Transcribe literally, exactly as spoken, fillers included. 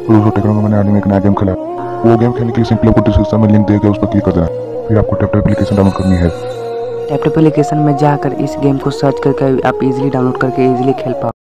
दोस्तों टेक्नो में मैंने हाल ही में एक नया गेम खेला है। वो गेम खेलने के लिए सिंपली आपको डिस्क्रिप्शन में लिंक देकर उस पर क्लिक कर देना। फिर आपको टैप टैप एप्लीकेशन डाउनलोड करनी है। टैप टैप एप्लीकेशन में जाकर इस गेम को सर्च करके आप इजीली डाउनलोड करके इजीली खेल पाओ।